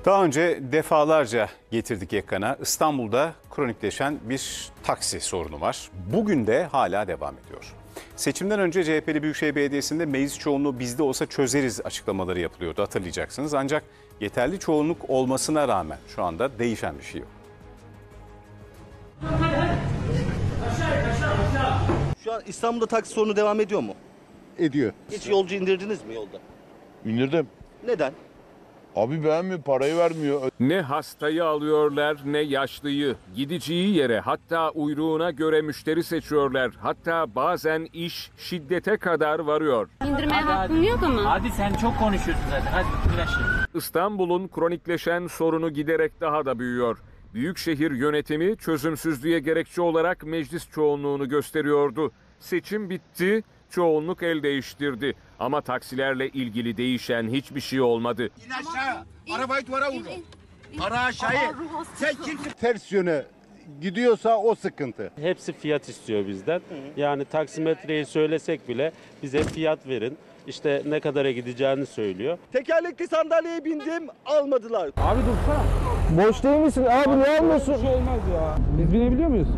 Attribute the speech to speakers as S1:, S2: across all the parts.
S1: Daha önce defalarca getirdik ekrana. İstanbul'da kronikleşen bir taksi sorunu var. Bugün de hala devam ediyor. Seçimden önce CHP'li Büyükşehir Belediyesi'nde meclis çoğunluğu bizde olsa çözeriz açıklamaları yapılıyordu, hatırlayacaksınız. Ancak yeterli çoğunluk olmasına rağmen şu anda değişen bir şey yok.
S2: Şu an İstanbul'da taksi sorunu devam ediyor mu?
S3: Ediyor.
S2: Hiç yolcu indirdiniz mi yolda?
S3: İndirdim.
S2: Neden?
S3: Abi beğenmiyor, parayı vermiyor.
S4: Ne hastayı alıyorlar ne yaşlıyı. Gideceği yere hatta uyruğuna göre müşteri seçiyorlar. Hatta bazen iş şiddete kadar varıyor.
S5: İndirmeye hakkım yok ama.
S6: Hadi sen çok konuşuyorsun zaten. Hadi biraz şey.
S4: İstanbul'un kronikleşen sorunu giderek daha da büyüyor. Büyükşehir yönetimi çözümsüzlüğe gerekçe olarak meclis çoğunluğunu gösteriyordu. Seçim bitti, çoğunluk el değiştirdi. Ama taksilerle ilgili değişen hiçbir şey olmadı.
S7: İn aşağı. Arabayı duvara vurdu. Para aşağıya. Sen kimsin?
S3: Ters yöne gidiyorsa o sıkıntı.
S8: Hepsi fiyat istiyor bizden. Yani taksimetreyi söylesek bile bize fiyat verin. İşte ne kadara gideceğini söylüyor.
S2: Tekerlekli sandalyeye bindim, almadılar.
S9: Abi dursana. Boş değil misin? Abi ne almıyorsun? Bir şey olmaz ya. Biz binebiliyor muyuz?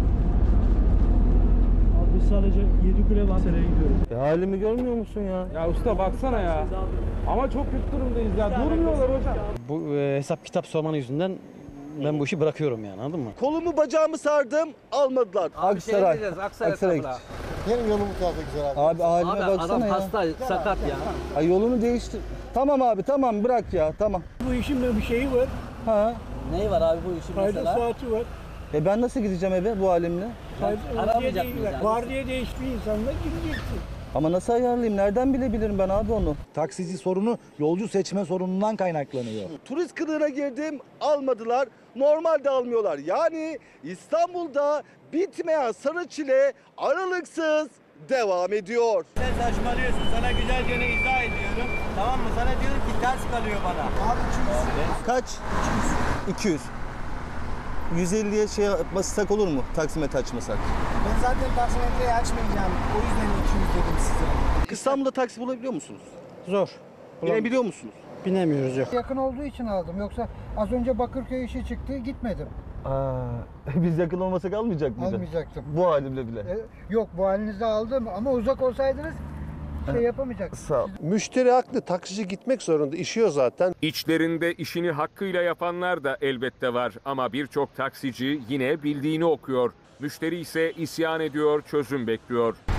S6: Abi biz sadece 7 kule Ankara'ya gidiyoruz.
S9: Halimi görmüyor musun ya? Ya usta baksana ya. Ama çok kötü durumdayız ya. Durmuyorlar hocam.
S10: Bu hesap kitap sormanın yüzünden ben bu işi bırakıyorum yani, anladın mı?
S2: Kolumu bacağımı sardım, almadılar.
S9: Aksaray. Aksaray git.
S3: Benim yolum bu tarafa güzel abi.
S9: Abi halime baksana ya.
S10: hasta, sakat ya.
S9: Ay yolunu değiştir. Tamam abi tamam bırak ya tamam.
S6: Bu işin de bir şeyi var.
S9: Ha.
S10: Neyi var abi bu işin
S6: Kayda
S10: mesela?
S6: saati var.
S9: Ben nasıl gideceğim eve bu halimle?
S10: Aramayacak mıyız yani?
S6: Vardiya değiştiği insanla gideceksin.
S9: Ama nasıl ayarlayayım? Nereden bilebilirim ben abi onu?
S11: Taksici sorunu yolcu seçme sorunundan kaynaklanıyor.
S2: Turist kılığına girdim, almadılar. Normalde almıyorlar. Yani İstanbul'da bitmeyen sarı çile aralıksız devam ediyor.
S7: Sen saçmalıyorsun. Sana güzelce izah ediyorum. Tamam mı? Sana diyorum ki ters kalıyor bana. Abi
S9: Kaç? 200. 150'ye şey yapmasak olur mu? Taksimetre açmasak.
S11: Ben zaten taksimetreyi açmayacağım. O yüzden 200 dedim size.
S2: İstanbul'da taksi bulabiliyor musunuz?
S11: Zor.
S2: Binebiliyor musunuz?
S11: Binemiyoruz yok.
S12: Yakın olduğu için aldım. Yoksa az önce Bakırköy işi çıktı, gitmedim.
S9: Biz yakın olmasak almayacak mıydı?
S12: Almayacaktım.
S9: Bu halimle bile.
S12: Yok, bu halinizde aldım ama uzak olsaydınız şey yapamayacaktım.
S9: Sağ ol.
S11: Müşteri haklı. Taksici gitmek zorunda. İşiyor zaten.
S4: İçlerinde işini hakkıyla yapanlar da elbette var. Ama birçok taksici yine bildiğini okuyor. Müşteri ise isyan ediyor, çözüm bekliyor.